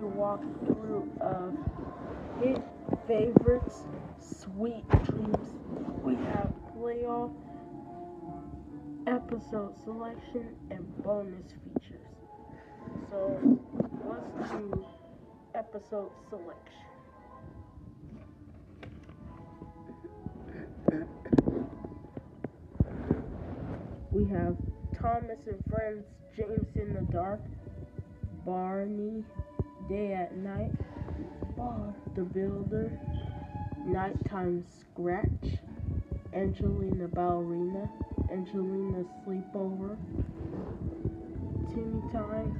to walk through hit favorites, sweet dreams. We have playoff, episode selection, and bonus features. So let's do episode selection. We have Thomas and Friends, James in the Dark, Barney, Day at Night, Bob the Builder, Nighttime Scratch, Angelina Ballerina, Angelina Sleepover, Timmy Time,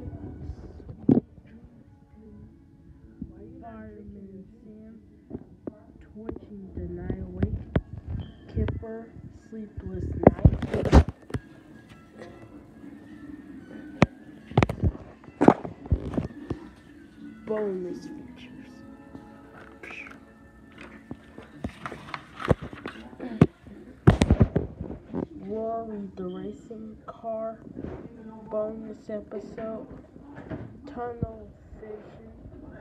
Fireman Sam, Twitching Deny Awake, Kipper, Sleepless Night, bonus features. Rory the Racing Car, bonus episode, Tunnel Vision,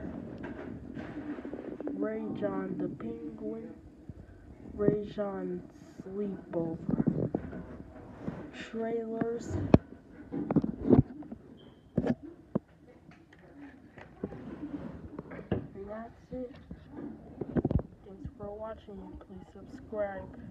Ray John the Penguin, Ray John Sleepover, trailers, and that's it. Thanks for watching, please subscribe.